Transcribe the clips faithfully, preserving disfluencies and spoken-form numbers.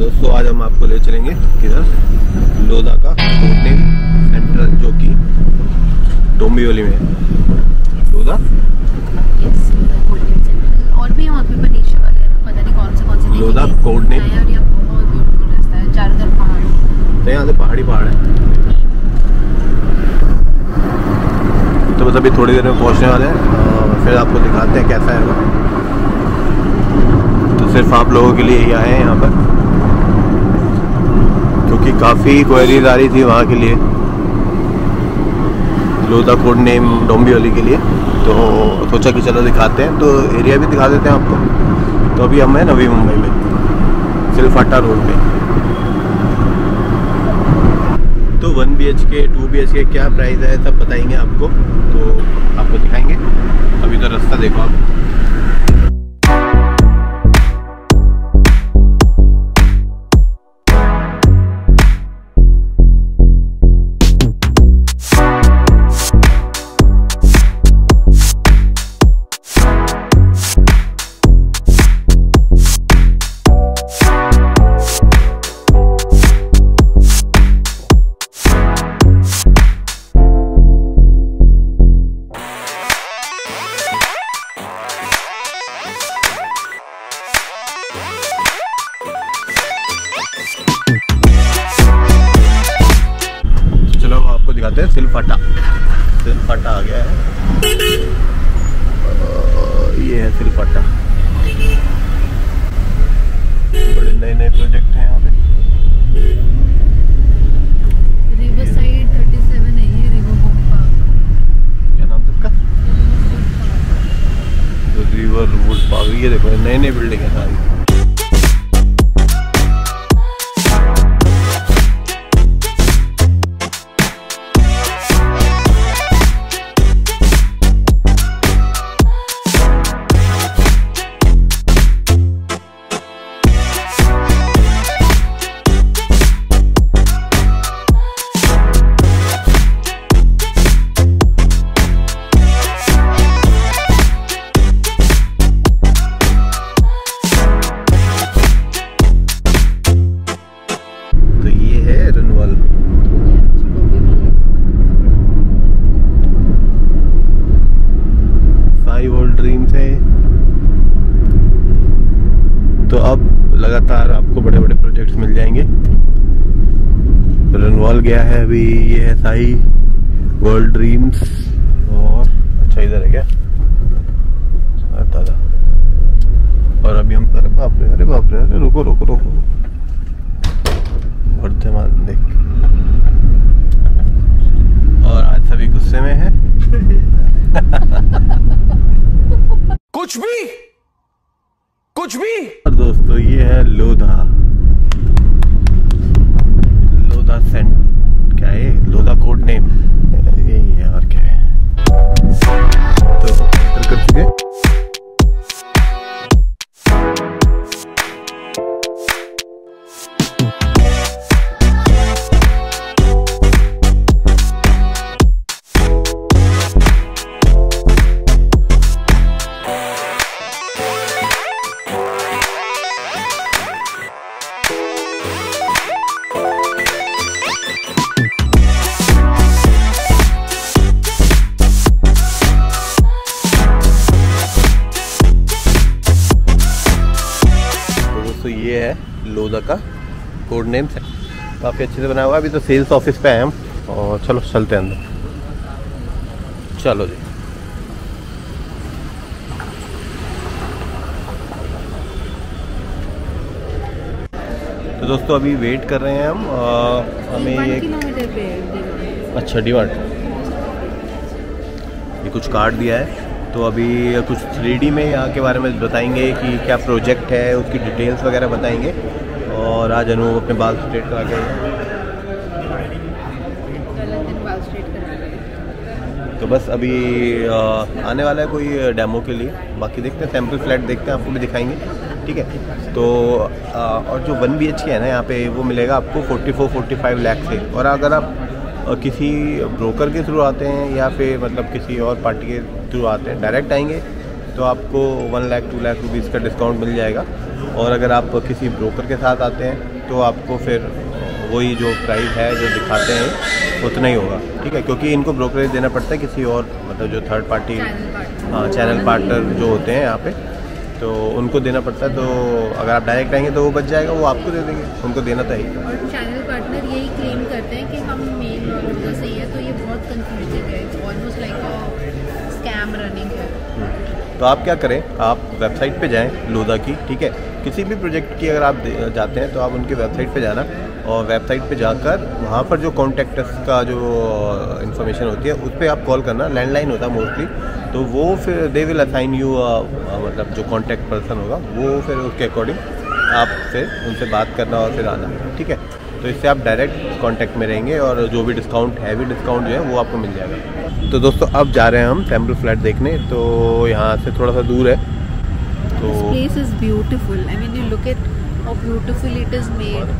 दोस्तों आज हम आपको ले चलेंगे किधर, लोधा का कोटनेम सेंटर जो कि डोंबिवली में है। लोधा और भी वहाँ पे मनीषा वगैरह पता नहीं कौन से कौन से लोधा कोटनेम और ये बहुत ब्यूटीफुल रास्ता है, चारों तरफ पहाड़, तो यहाँ से पहाड़ी पहाड़ है। तो बस अभी थोड़ी देर में पहुँचने वाले हैं, फिर आपको दिखाते हैं कैसा है वो। तो सिर्फ आप लोगों के लिए ही आए हैं यहाँ पर, क्योंकि काफ़ी क्वेरीज आ रही थी वहाँ के लिए, लोधा कोटनेम डोंबिवली के लिए। तो सोचा कि चलो दिखाते हैं, तो एरिया भी दिखा देते हैं आपको। तो अभी हम हैं नवी मुंबई में, सिलफाटा रोड पे। तो one B H K two B H K क्या प्राइस है सब बताएंगे आपको, तो आपको दिखाएंगे। अभी तो रास्ता देखो आप। दिखाते हैं सिलफाटा। सिलफाटा आ गया है, ये है सिलफाटा। बड़े नए नए प्रोजेक्ट हैं यहाँ पे। रिवर साइड सैंतीस है ये, रिवर वुड पार्क। क्या नाम था इसका? River Wood Park. ये देखो नए नए बिल्डिंग है सारी। तो अब लगातार आपको बड़े बड़े प्रोजेक्ट्स मिल जाएंगे। रनवाल गया है अभी, ये है साई वर्ल्ड ड्रीम्स। और अच्छा इधर है क्या दादा। और अभी हम अरे बाप रे अरे बाप रे अरे रुको रुको रुको वर्धमान देख। और आज सभी गुस्से में हैं। कुछ भी कुछ भी। और दोस्तों ये है लोधा, लोधा सेंट क्या है, लोधा कोटनेम यही है और क्या है। तो एंटर कर चुके। तो ये है लोधा का कोटनेम है, काफ़ी अच्छे से बना हुआ है। अभी तो सेल्स ऑफिस पे हैं हम, और चलो चलते हैं अंदर। चलो जी। तो दोस्तों अभी वेट कर रहे हैं हम, आ, हमें ये अच्छा डीमार्ट ये कुछ कार्ड दिया है। तो अभी कुछ थ्री डी में यहाँ के बारे में बताएंगे कि क्या प्रोजेक्ट है, उसकी डिटेल्स वगैरह बताएंगे। और आज अनु अपने बाल स्ट्रेट करा के, तो बस अभी आ, आने वाला है कोई डेमो के लिए। बाकी देखते हैं, सैम्पल फ्लैट देखते हैं, आपको भी दिखाएंगे, ठीक है। तो आ, और जो वन बी एच के है ना यहाँ पे, वो मिलेगा आपको forty four forty five lakh से। और अगर आप किसी ब्रोकर के थ्रू आते हैं या फिर मतलब किसी और पार्टी के थ्रू आते हैं, डायरेक्ट आएंगे, तो आपको one lakh two lakh rupees का डिस्काउंट मिल जाएगा। और अगर आप किसी ब्रोकर के साथ आते हैं तो आपको फिर वही जो प्राइस है जो दिखाते हैं उतना ही होगा, ठीक है, क्योंकि इनको ब्रोकरेज देना पड़ता है किसी और मतलब जो थर्ड पार्टी हाँ चैनल पार्टनर जो होते हैं यहाँ पे, तो उनको देना पड़ता है। तो अगर आप डायरेक्ट आएंगे तो वो बच जाएगा, वो आपको दे देंगे, उनको देना तो ही। और चैनल पार्टनर यही क्लेम करते हैं कि हम मेल और उधर से ही है, तो ये बहुत कंफ्यूजिंग है, almost like a scam running है। तो आप क्या करें, आप वेबसाइट पे जाएं लोधा की, ठीक है, किसी भी प्रोजेक्ट की अगर आप जाते हैं तो आप उनकी वेबसाइट पे जाना और वेबसाइट पे जाकर वहाँ पर जो कॉन्टैक्ट का जो इन्फॉर्मेशन होती है उस पर आप कॉल करना, लैंडलाइन होता है मोस्टली, तो वो फिर दे विल असाइन यू मतलब जो कॉन्टैक्ट पर्सन होगा वो फिर उसके अकॉर्डिंग आप फिर उनसे बात करना और फिर आना, ठीक है। तो इससे आप डायरेक्ट कांटेक्ट में रहेंगे और जो भी डिस्काउंट हैवी डिस्काउंट जो है वो आपको मिल जाएगा। तो दोस्तों अब जा रहे हैं हम टेम्पल फ्लैट देखने, तो यहाँ से थोड़ा सा दूर है। तो This place is beautiful. I mean, you look at how beautiful it is made.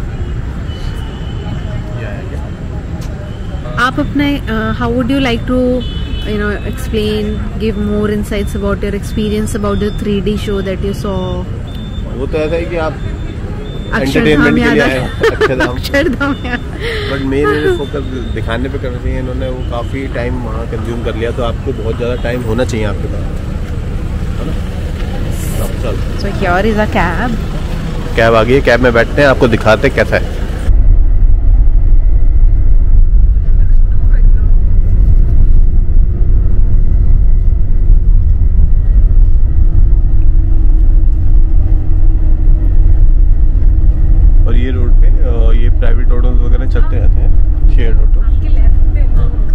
आप अपने uh, how would you like to you know explain, give more insights about your experience about the three D show that you saw? वो तो ऐसा है कि आप अक्षरधाम याद आए Akshardham Akshardham but main focus दिखाने पे करना चाहिए, इन्होंने वो काफ़ी टाइम वहाँ कंज्यूम कर लिया, तो आपको बहुत ज़्यादा टाइम होना चाहिए आपके पास, है ना। चल So here is a cab. Cab आ गई है, कैब में बैठते हैं, आपको दिखाते हैं कैसा है। और ये रोड पे ये प्राइवेट ऑटो वगैरह चलते रहते हैं, शेयर्ड ऑटो। आपके लेफ्ट पे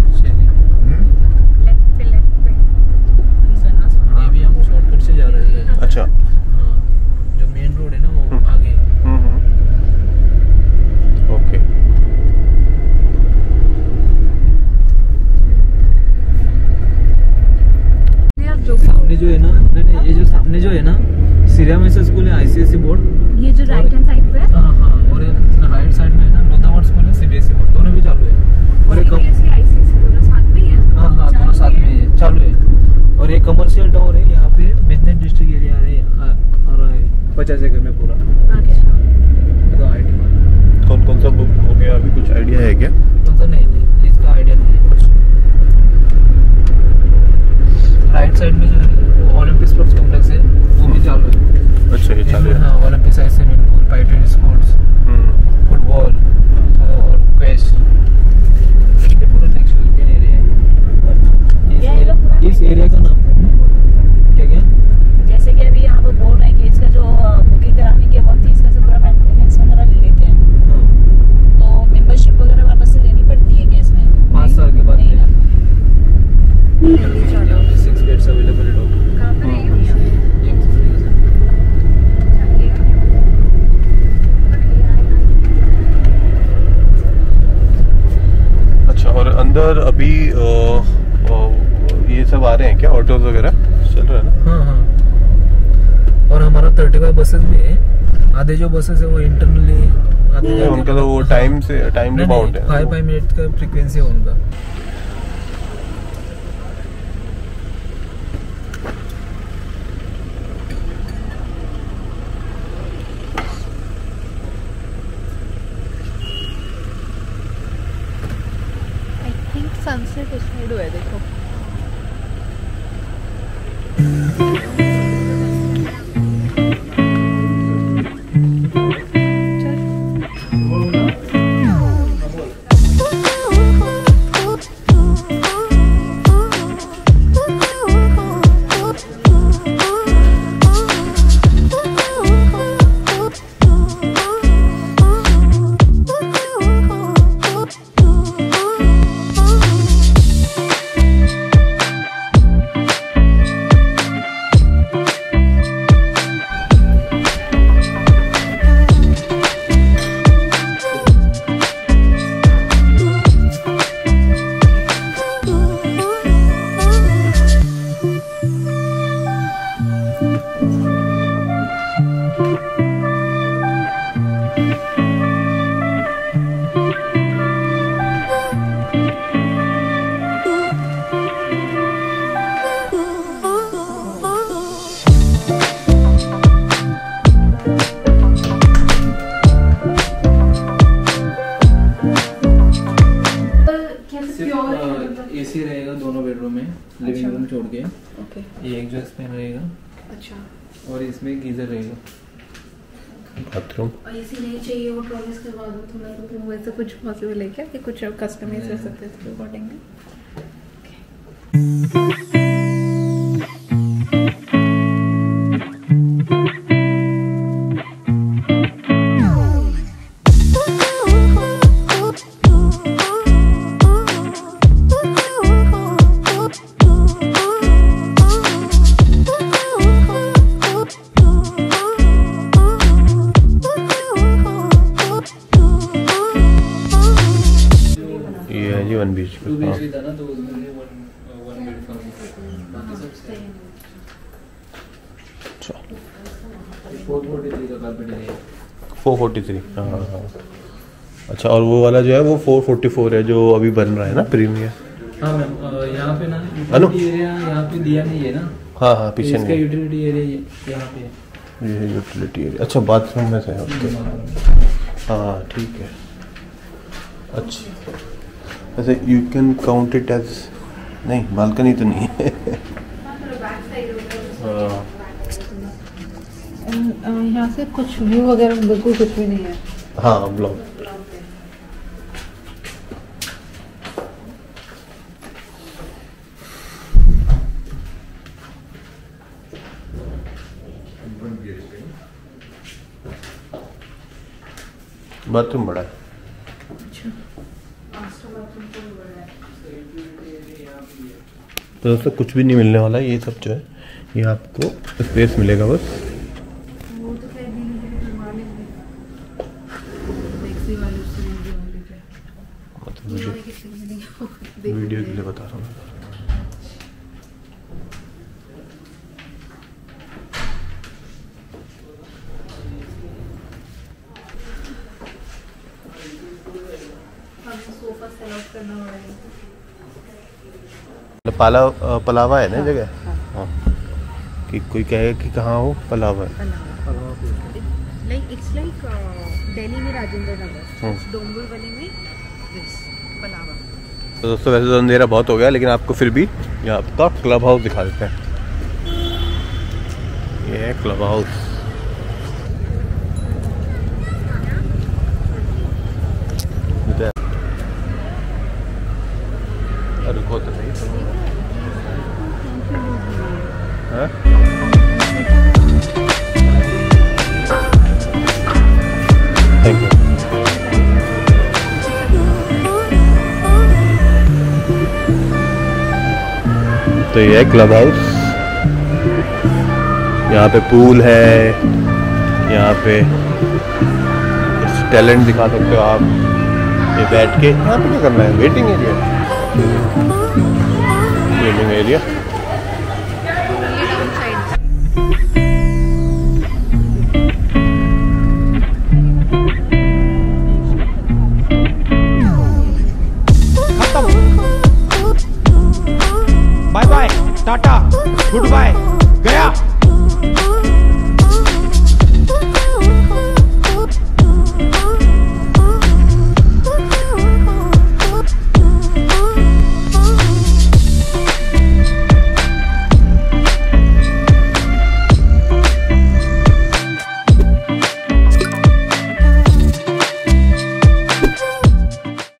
लेफ्ट पे लेफ्ट पे सुनना सुनना ये भी हम शॉर्टकट से जा रहे थे। अच्छा, हाँ, जो मेन रोड है ना वो हम्म। आगे। हम्म ओके। आप जो सामने जो है ना, नहीं नहीं, ये जो सामने जो है ना सीरिया में से स्कूल है, आईसीएसई बोर्ड। ये जो राइट हैंड साइड पे है हाँ हाँ, और राइट साइड में है ना लोधावाड़ स्कूल है, सीबीएसई बोर्ड, दोनों भी चालू है। और एक सीबीएसई आईसीएसई दोनों साथ में ही है। हाँ हाँ, दोनों साथ में है, चालू है। और एक कमर्शियल टाउन है यहाँ पे, मेदनेट डिस्ट्रिक्ट एरिया है, आ आ रहा है पचास एकड़ में पूरा। तो आईटी में कौन कौन सा बुक हो गया, अभी कुछ आइडिया है क्या? कौन सा? नहीं नहीं, इसका आइडिया नहीं है कुछ। राइट साइड में जो है वो ओलंपिक स्पोर्ट्स कॉम्प्लेक्स है, वो भी चालू है। अच्छा, ये चालू है। हाँ, Olympic side swimming pool, fighting sports, football और क्वेस्ट, ये पूरा नेक्स्ट वीकेंड एरिया है। इस इस एरिया का नाम क्या क्या? जैसे कि अभी यहाँ पर बोल रहे हैं कि इसका जो बुकिंग कराने के वक्त इसका जो पूरा मेंटेनेंस वगैरह ले लेते हैं, तो मेंबरशिप वगैरह वापस से लेनी पड़ती है क्या इसमें? पाँच साल के बाद नहीं ना। यहाँ पे सिक्स बेड्स अवेलेबल है डॉक्टर। कहाँ पर है ये? अच्छा, और अंदर अभी आ, आ, ये सब आ रहे हैं क्या, ऑटोज वगैरह चल रहा है ना? हाँ हाँ, और हमारा थर्टी फाइव बसेस में है, आधे जो बसेस है वो इंटरनली आते जाते हैं। उनका तो वो टाइम से टाइम अबाउट है, फाइव फाइव मिनट का फ्रीक्वेंसी है उनका। आई थिंक सनसेट उस साइड हुआ है, देखो। एसी रहेगा दोनों बेडरूम में, लिविंग रूम छोड़ के। ओके। ये एक जो फैन रहेगा। अच्छा। और इसमें गीजर रहेगा। बाथरूम। और एसी नहीं चाहिए वो प्रॉमिस करवा दो थोड़ा, तो वैसे कुछ पॉसिबल है क्या कि कुछ कस्टमाइज कर सकते हैं इसके अकॉर्डिंग? ये है जी वन बीच टू का। बीच था ना, तो उसमें वन वन बेड का बाकी सब सेम। अच्छा फोर फोर्टी थ्री का कारपेट है। Four forty three. हाँ हाँ। अच्छा, और वो वाला जो है वो फोर फोर्टी फोर है जो अभी बन रहा है ना प्रीमियर। हाँ मैम, यहाँ पे ना अनु? यूटिलिटी एरिया यहाँ पे दिया नहीं है ना। हाँ हाँ पीछे इसका नहीं। यूटिलिटी एरिया यहाँ पे है। ये यूटिलिटी एरिया। अच्छा बाथरूम में से है। ओके हाँ ठीक है। अच्छा वैसे you can count it as, नहीं बालकनी तो नहीं है। हाँ यहाँ से कुछ व्यू वगैरह बिल्कुल कुछ भी नहीं है। हाँ ब्लॉक। बाथरूम बड़ा है। तो दोस्तों कुछ भी नहीं मिलने वाला है, ये सब जो है ये आपको स्पेस मिलेगा बस। वो तो खैर धीरे धीरे करवा लेंगे। टैक्सी वाले उससे वीडियो वाले पे मतलब मुझे कितने मिलेंगे वीडियो के लिए बता रहा हूँ। सोफा सेलेक्ट करना पड़ेगा। पाला पलावा है ना जगह। हाँ कि कोई कहे कि कहाँ हो, पलावा है। लाइक इट्स लाइक दिल्ली में राजेंद्र नगर, हम्म। डोंबिवली में दिस पलावा। तो दोस्तों वैसे तो अंधेरा बहुत हो गया, लेकिन आपको फिर भी यहाँ आपका क्लब हाउस दिखा देते हैं। ये है क्लब हाउस। रुको तो सही। हाँ? Thank you. तो ये है क्लब हाउस। यहाँ पे पूल है, यहाँ पे टैलेंट दिखा सकते हो आप। ये बैठ के यहाँ पे क्या करना है, वेटिंग एरिया। Waiting area